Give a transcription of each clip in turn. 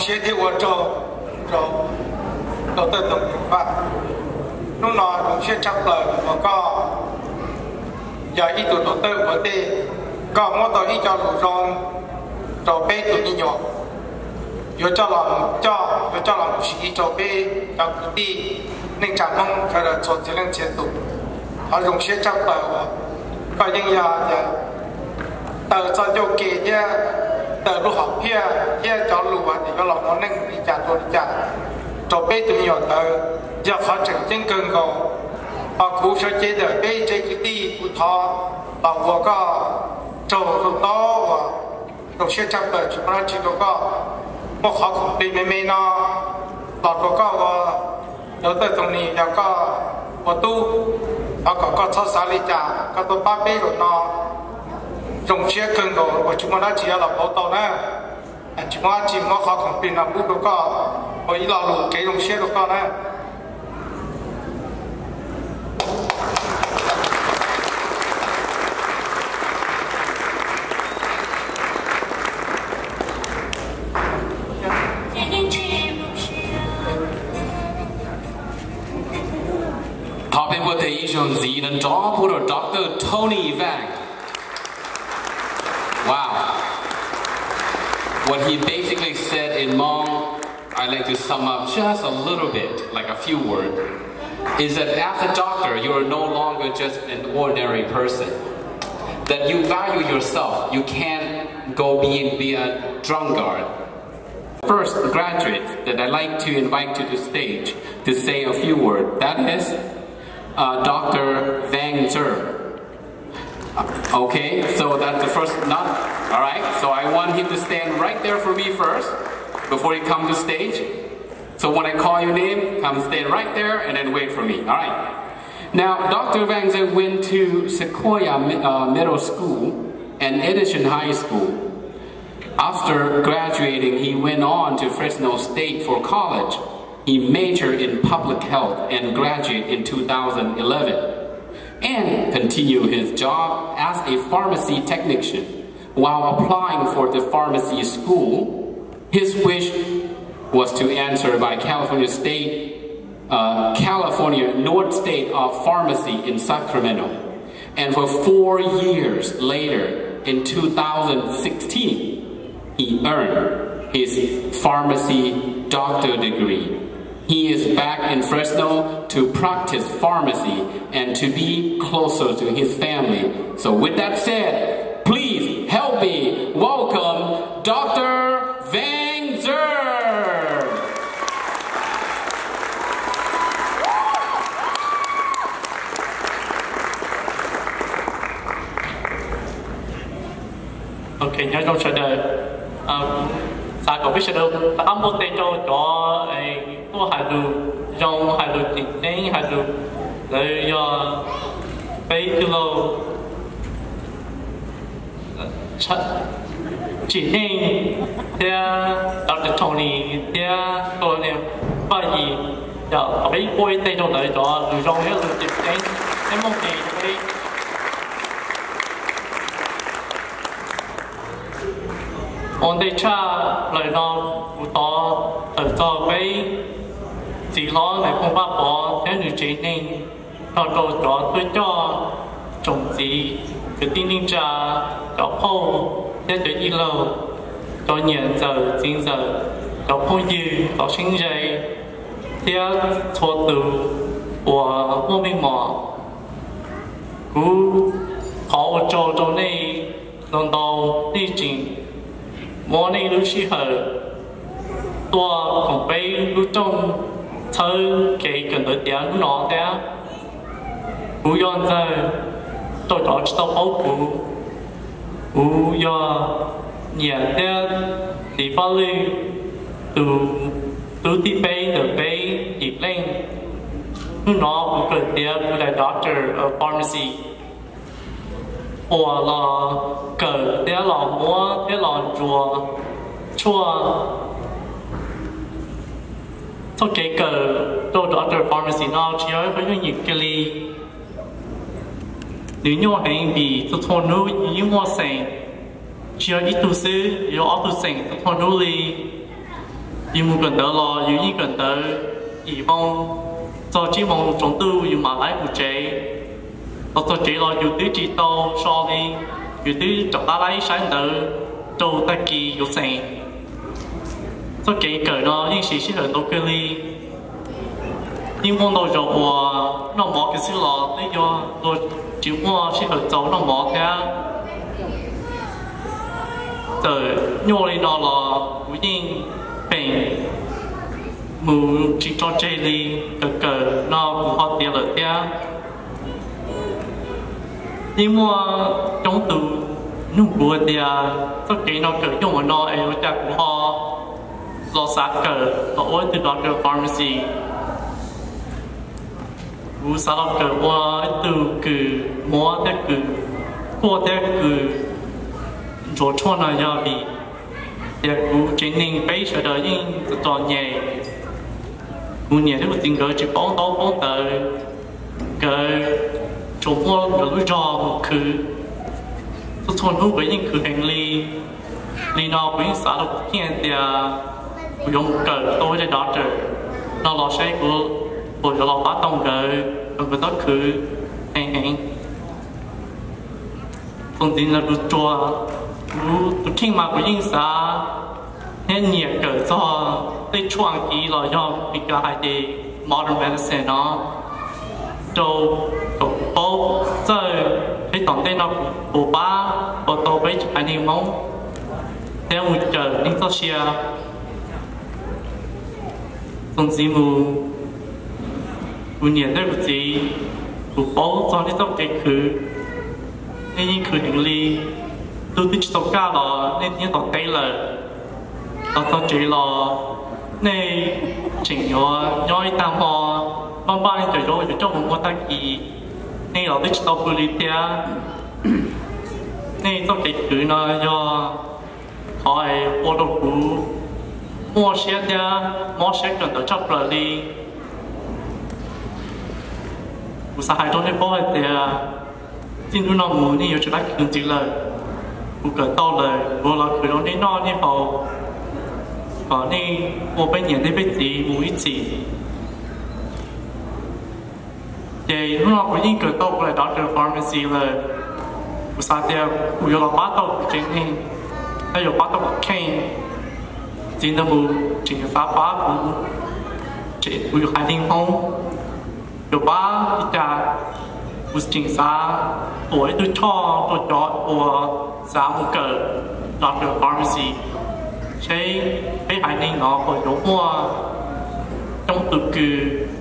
xe thì qua cho đầu tư tổng và lúc nào đồng xe chấp lời và có giờ ý tụi đầu tư của tê có mỗi tàu ý cho lũ rong rồi bê tụi đi nhỏ rồi cho làm sĩ cho bê cho tụi đi nên chẳng mong phải là cho chỉ lên chiến tụ họ dùng xe chấp lời có những giờ tờ cho vô kỳ nha tờ lúc học kia cho lũ thì có lòng nó nên đi trả tôi đi trả cho bê tụi nhỏ tờ giờ họ chẳng chân cơn cầu họ cũng sẽ chế được bê chế cái đi của họ và vừa có trâu không đó và đồng xe chấp lời chúng ta chỉ có một họ cũng đi mê nó lọt vừa có và đầu tư tông này giờ có một tu họ có cho xã lý trả có tôi ba bê của nó dùng xe cơn cầu của chúng ta chỉ là bảo tàu nè chúng ta chỉ có họ cũng bị nằm bút đâu có bởi vì là lũ cái dùng xe đâu có nè. Top invitation Zealand Draw Putter Dr. Tony Vang. Wow. What he basically said in Hmong, I'd like to sum up just a little bit, like a few words, is that as a doctor, you are no longer just an ordinary person. That you value yourself. You can't go be a drunkard. First graduate that I'd like to invite to the stage to say a few words. That is Dr. Vang Zer. Okay, so that's the first, alright, so I want him to stand right there for me first, before he comes to stage. So when I call your name, come stand right there and then wait for me, alright. Now, Dr. Vang Zer went to Sequoia Middle School and Edison High School. After graduating, he went on to Fresno State for college. He majored in public health and graduated in 2011. And continued his job as a pharmacy technician. While applying for the pharmacy school, his wish was to enter by California North State of Pharmacy in Sacramento. And for 4 years later, in 2016, he earned his pharmacy doctor degree. He is back in Fresno to practice pharmacy and to be closer to his family. So with that said, please help me welcome Dr. Vang Zer. Okay, nhớ trong chờ đợi. Sa có biết đâu, ta muốn tên cho tôi hay được dùng hay được chính nên hay được lấy cho bây giờ chỉ nên theo Dr. Tony theo tôi này bởi vì giờ bây bây tên cho lấy cho được dùng hết được chính nên em mong gì bây on đây cha lời nói của tôi ở cho với chỉ có này không bắt bỏ theo người chế nên nó đồ đó tôi cho trồng gì cái tin ninh trà cho phô theo tới đi lâu cho nhận giờ chính giờ cho phô dư cho sinh dây theo thua từ của vô minh mỏ cú có một chỗ trong này lần đầu đi trình mỗi ngày lúc xí hở tôi cũng phải lúc trong thơ cái cần tới tiếng nó thế cú yon giờ tôi cho tao bảo cú yo nhận thế thì phải lưu từ tí bay từ bay dịp lên lúc nó cũng cần tiếng của là doctor of pharmacy hoặc là cỡ thế là mua thế là chua sau cái cỡ tôi doctor pharmacy nó chỉ có phải những cái ly nếu như hành bị tôi thôn núi như mua sành chỉ có ít tu sư, có tu sành tôi thôn núi ly yêu muốn cần đỡ lo yêu như cần đỡ ý mong cho chỉ mong trong tư yêu mà lái của chế cho chế lo yêu tứ chỉ tàu so đi yêu tứ chọn ta lấy sáng đỡ trâu ta kỳ yêu sen cho chế cởi nó nhưng chỉ là đâu cái đi nhưng mong đâu rồi nó mỏ cái sự lo đấy do rồi chịu mua chỉ là cháu nó mỏ thế rồi nhô lên nó là cũng như bệnh mù chỉ cho chơi đi cờ nó cũng họ tiền lợi thế nhưng mà trong từ nụ bùa thì tất cả nó cờ dùng ở nó ấy chắc cũng họ lo sát cờ họ ơi từ đó cờ pharmacy cú sát lo cờ qua từ cử mua thế cử qua thế cử rồi cho nó ra bị để cú chính nên bây giờ đó nhưng toàn nhẹ cú nhẹ thì tình cờ chỉ bóng đó bóng tới cái chỗ mua cái lối ra một khứ tôi thôn hút với những khứ hành lý lý nào với xã hội hiện thì dùng cờ tôi để đó trời nó lo sẽ của lo bắt tông cờ và tất khứ hành thông tin là được cho tôi kinh mà của những xã nên nhiều cỡ cho tới chuang kỳ là do bị cái gì modern medicine nó cho bố rồi cái tổng tên nó của ba của tôi với anh em mong theo một cỡ những số xe thông tin mù nhiều đấy một gì của bố cho cái trong cái khứ nên những khứ hành lý tôi thích tàu cá là nên những tàu tây là tàu chỉ là nên chỉnh nhoi tam ho ban ban trời rồi cho một món tác gì nên là thích tàu bự tia nên tàu tây cứ nó do hỏi ô tô cũ mua xe cần tàu chấp rồi đi buổi sáng hai tuần này bỏ thì tin chúng nó muốn đi cho nó cần gì lời cụ cỡ to lời vô là cứ nói nó đi vào có đi vô bên nhận thấy biết gì muốn ít gì thì lúc nào cũng như cỡ to của lại đó từ pharmacy là cụ sao thì cụ vô là bắt đầu chính thì hay vô bắt đầu kênh chính là mù chính là phá phá cụ chỉ cụ vô hai tiếng không vô ba ít ra cụ chính xác tuổi tôi cho tôi chọn của giá một cỡ Dr. Pharmacy chế cái hải ninh nó có dấu mua trong từ cử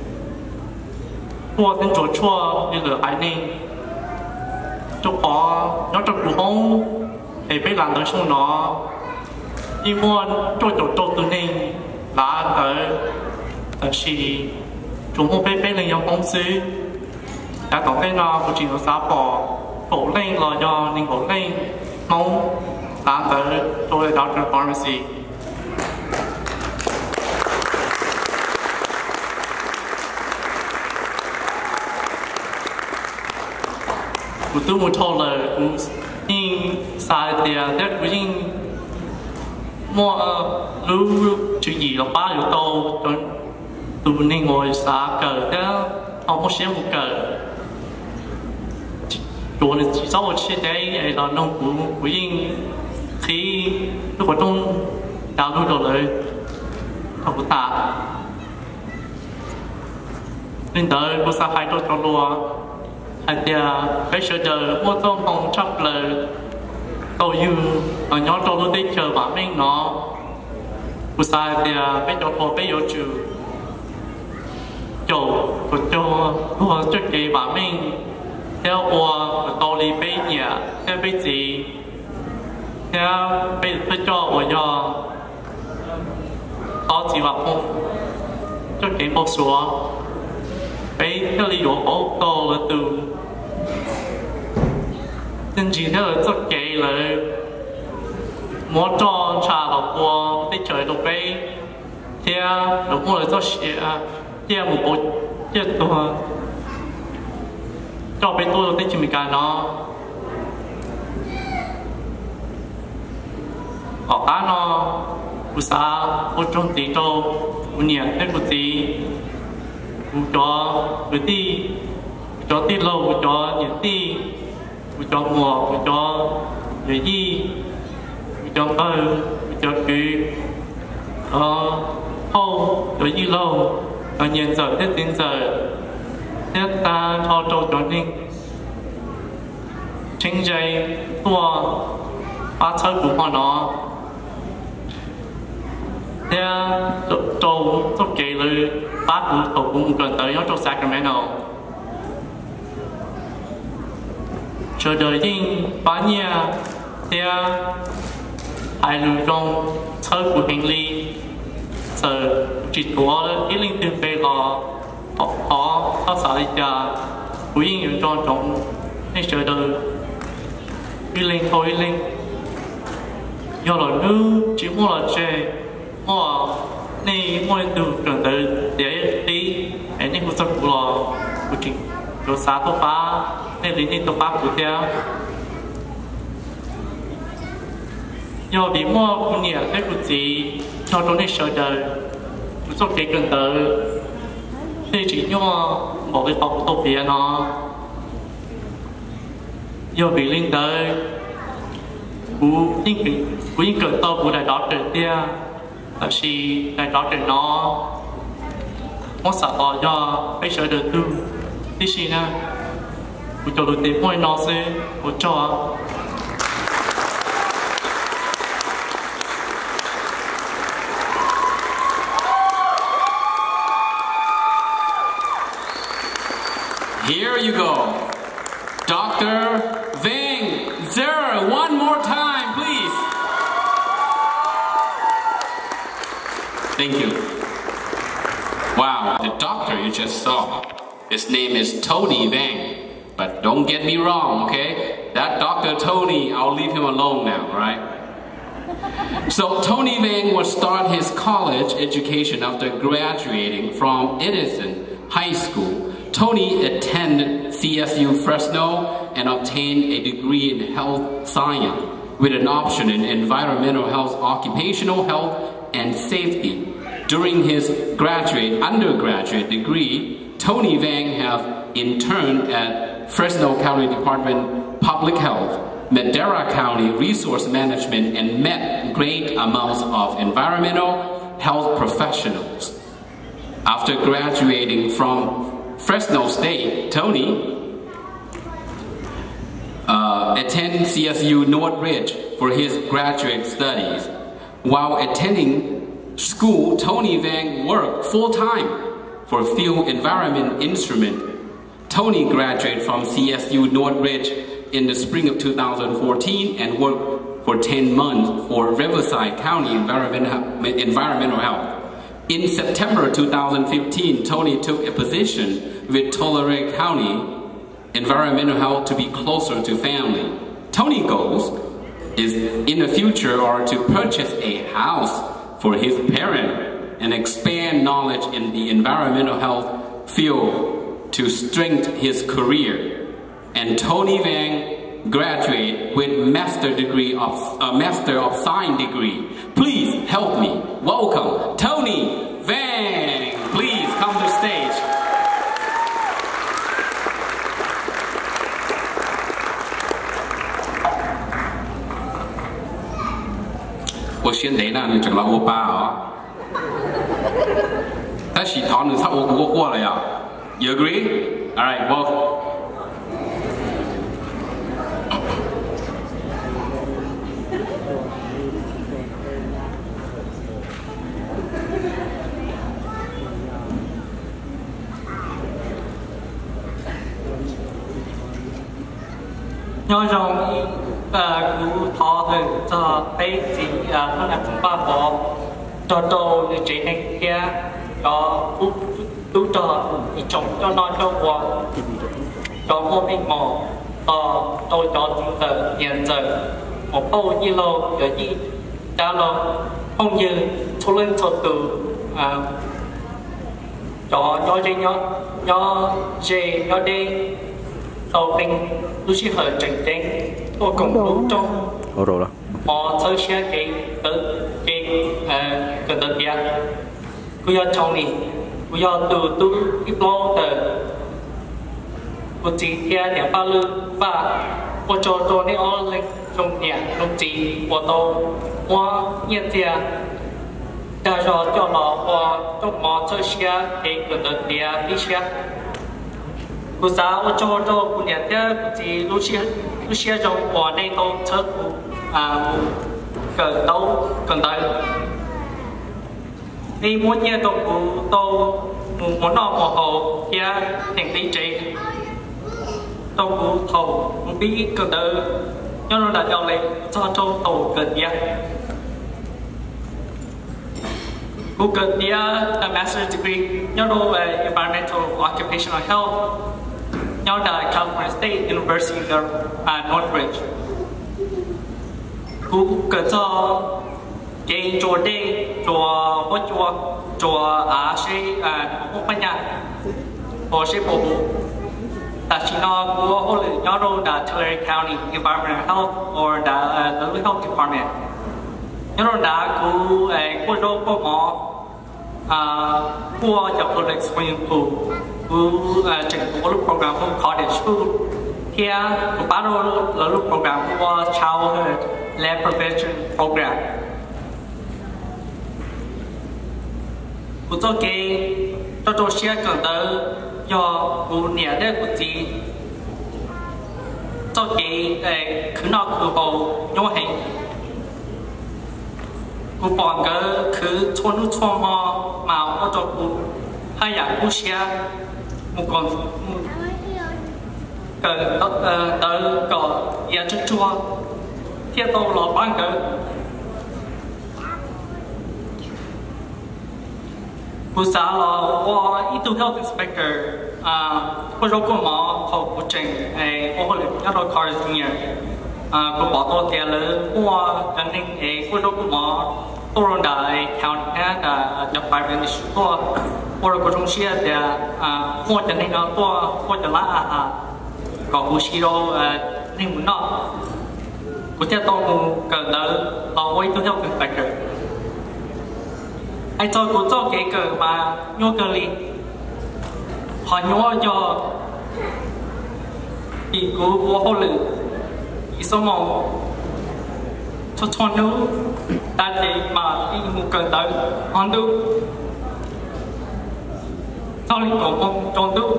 qua tên chỗ chua như là hải ninh cho có nó cho cụ hông thì bây làm tới xong nó đi mua cho chỗ từ ninh là tới chỉ chúng mua bé lên trong công sư đã tổng tên nó của chị nó giá bỏ cổ lên là do nên cổ lên mong làm tới tôi là Dr. Pharmacy của tôi một thâu là cũng nhưng sai thì thế cũng mua lưu chuyện gì là ba yếu tố tôi nên ngồi xa cờ thế không có xé một cờ rồi là chỉ sau một chiếc đấy là nông của yên khi lúc ở trong đào nuôi đồเลยkhông có tạ nên tới cô sa hai đôi con lúa hay là cái sự đời mua tôm không chấp lời tôi yêu ở nhóm trâu luôn đi chờ bạn mình nó cô sa thì cái chỗ thua cái chỗ chịu chỗ của chỗ của cho kỳ bạn mình theo qua tàu đi bay nhà theo bay gì theo bay phải cho ở nhà có gì mà không cho cái bộ số bay theo lý do ô tô là từ nên chỉ theo là cho cái là mua cho trà là qua đi chơi đồ bay theo lúc mua là cho xe theo một bộ theo đồ cho bên tôi tới chừng cái nó họ cá nó u sa u trong tí trâu u nhẹ thế của tí u cho tí lâu u cho nhẹ tí u cho mùa u cho nhẹ gì u cho cơ u cho cứ hậu cho gì lâu cho nhiên giờ thế tin giờ thế ta cho trâu cho nên chính dây tua ba车của họ nó thế trâu tốt kỳ lư ba của tổ cũng gần tới nó trâu Sacramento chờ đợi nhưng ba nhà thế hai lư trong车của hành lý giờ chỉ có ít linh tiền về là họ sao đi ra của những người trong nên chờ đợi đi lên thôi lên do là nữ chỉ mua là chơi mua này mua từ gần tới để đi nên cũng rất là của chị cho xã tổ ba nên đến tổ ba của theo do đi mua cũng nhiều cái của chị cho tôi nên sợ đời cũng rất cái gần tới nên chỉ mua một cái bọc tổ bia nó do bị linh tới của những cơn to của đại đó trời tia là khi đại đó trời nó mất sợ to do bây giờ được tu tí gì nè của cho đối tượng mỗi nó sẽ của cho Here you go, Dr. Vang Zer, one more time, please. Thank you. Wow, the doctor you just saw, his name is Tony Vang. But don't get me wrong, okay? That Dr. Tony, I'll leave him alone now, right? So Tony Vang will start his college education after graduating from Edison High School. Tony attended CSU Fresno and obtained a degree in health science with an option in environmental health, occupational health, and safety. During his undergraduate degree, Tony Vang have interned at Fresno County Department Public Health, Madera County Resource Management, and met great amounts of environmental health professionals. After graduating from Fresno State, Tony attended CSU Northridge for his graduate studies. While attending school, Tony Vang worked full-time for Field Environment Instrument. Tony graduated from CSU Northridge in the spring of 2014 and worked for 10 months for Riverside County Environmental Health. In September 2015, Tony took a position with Tulare County Environmental Health to be closer to family. Tony's goals is in the future are to purchase a house for his parents and expand knowledge in the environmental health field to strengthen his career. And Tony Vang graduated with Master of Science degree. Please help me welcome Tony Vang. Please come to the stage. 我先来呢，你整了欧巴啊。但是讨论差我了呀。You agree? All right, welcome. 我容易古讨论这北京可能爸爸做到你这那些有都做一种就那就我做我并冇都做的现在我包一路有一家路空ยื出论出度cho trên nhỏ dễ nhỏ đi sau bên lúc chỉ hơi chỉnh chỉnh tôi cũng đúng trong mò sơ xe cái tự kia cứ do trong này cứ do từ ít lâu từ cứ chỉ kia để bao lư và我做呢我嚟中年中治我都我一隻，但係就我都冇做些嘅嗰度啲啲些，嗰陣我做嗰年啲係路些種我呢都出個都更大，你每嘢都冇攞冇好嘅定啲嘢。tôi cũng thầu cũng biết cần đỡ nhớ nó đã cho lên cho tàu cần nhé cũng cần nhé a master's degree nhớ đâu về environmental occupational health nhớ đã California State University Northridge cũng cần cho cái chỗ đây chỗ sẽ không phải nhà họ sẽ bổ Tachino Kuo Yaro da Tulare County Environmental Health or the Little Health Department. Yaro da Ku Kuo Mo Kuo Public Swimming Pool Ku Check program cottage food. Here Ku Baro Little program Kuo Childhood Lead Prevention Program. Ku cho cái cho share cần tới do cụ nhà đấy của chị cho chị khử nọ khử bầu nhô hình cụ bọn cái khử chôn nút chôn mò màu có cho cụ hai dạng cụ xe một con cái tới có nhà chút chua thiết tàu lò bán cái cụ xã là qua itu health inspector cô rồi cô mò học của trình cô là các đội cars junior cô bỏ tôi kia lớn qua cho nên cô rồi cô mò tôi rồi đã county đã nhập bài về lịch sử cô rồi cô trong xe để cô cho nên nó cô cho lá có cô xí đâu nên muốn nó cô theo tôi cần đỡ ở itu health inspector ai cho cô cho cái cờ mà nhô cờ li họ nhô cho thì cô vô lử thì số một cho nó ta thì mà đi một cờ tới hắn đâu sau này có một tròn đâu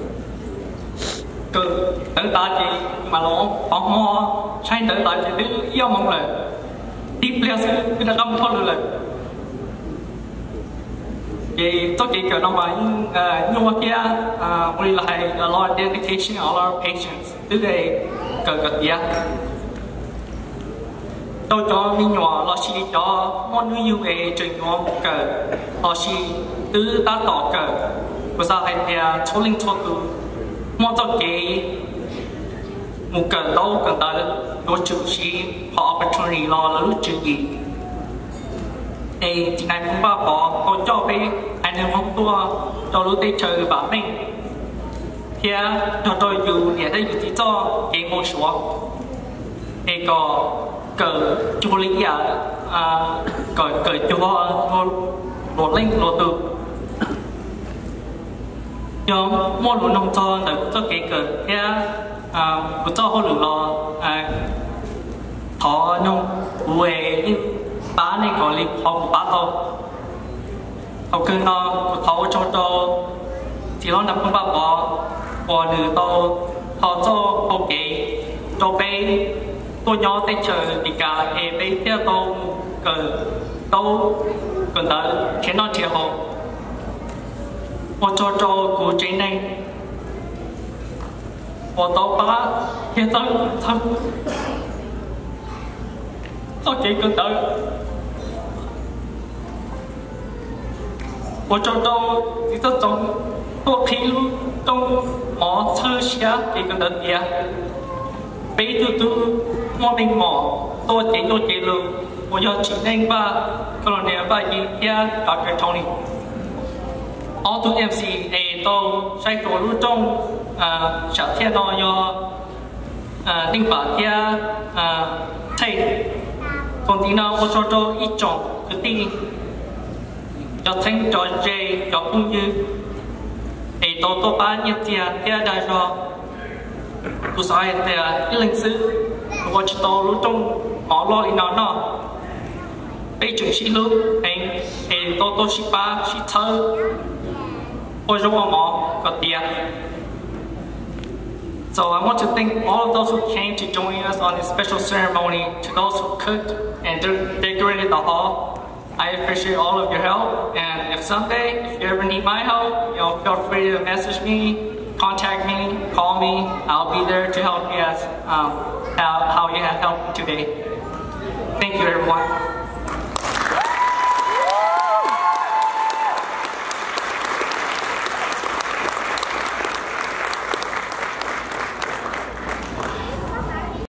cờ tới ta thì mà nó bóng hoa sai tới ta thì đứa yêu mong là tiếp theo sẽ cái là không thôi là thì tôi nghĩ nó mà nhưng mà kia we like a lot of dedication all our patients từ đây cần gì tôi cho mình nhỏ lo xí cho món nuôi yêu về trường nhỏ cờ lo xí từ ta tỏ cờ của sao hay thì số linh số từ món cho cái một cờ đâu cần tới đối chủ sĩ họ opportunity lo là lúc chữ gì thì ngày hôm qua bỏ tôi cho bé anh em không tua cho lúc tết chơi bảo mình thì cho tôi dù để đây chỉ cho cái một số thì có cờ chú lý cờ chú một linh một từ cho mỗi lần nông cho để cho cái cờ thì cho họ được lo thọ nông về ba này có lịch học ba thôi học cứ nó thấu cho chỉ lo nằm không bỏ nửa to họ cho ok cho bé tôi nhớ tới chờ đi cả em bé theo tôi cần tới khiến nó chịu học họ cho của trên này họ tôi ba hiện tại thằng tôi chỉ cần tới我做到呢一種多披露都冇出聲嘅個特點，俾到我哋冇多幾個記錄，我要指定吧，可能你把依家Dr. Tony，我做 MCA 到在做路中小天咯要定把啲睇。 Còn tí nào cho tôi ít chọn cứ đi cho thanh cho dây cho cũng như để tôi ba nhiệt tiền tiền đại cho tôi sai tiền cái lịch sử của chúng tôi lúc trong họ lo nó bây giờ chỉ lúc anh để tôi chỉ ba chỉ thơ ôi rồi mà có tiền. So I want to thank all of those who came to join us on this special ceremony, to those who cooked and decorated the hall. I appreciate all of your help, and if someday, if you ever need my help, feel free to message me, contact me, call me. I'll be there to help you as how you have helped today. Thank you, everyone.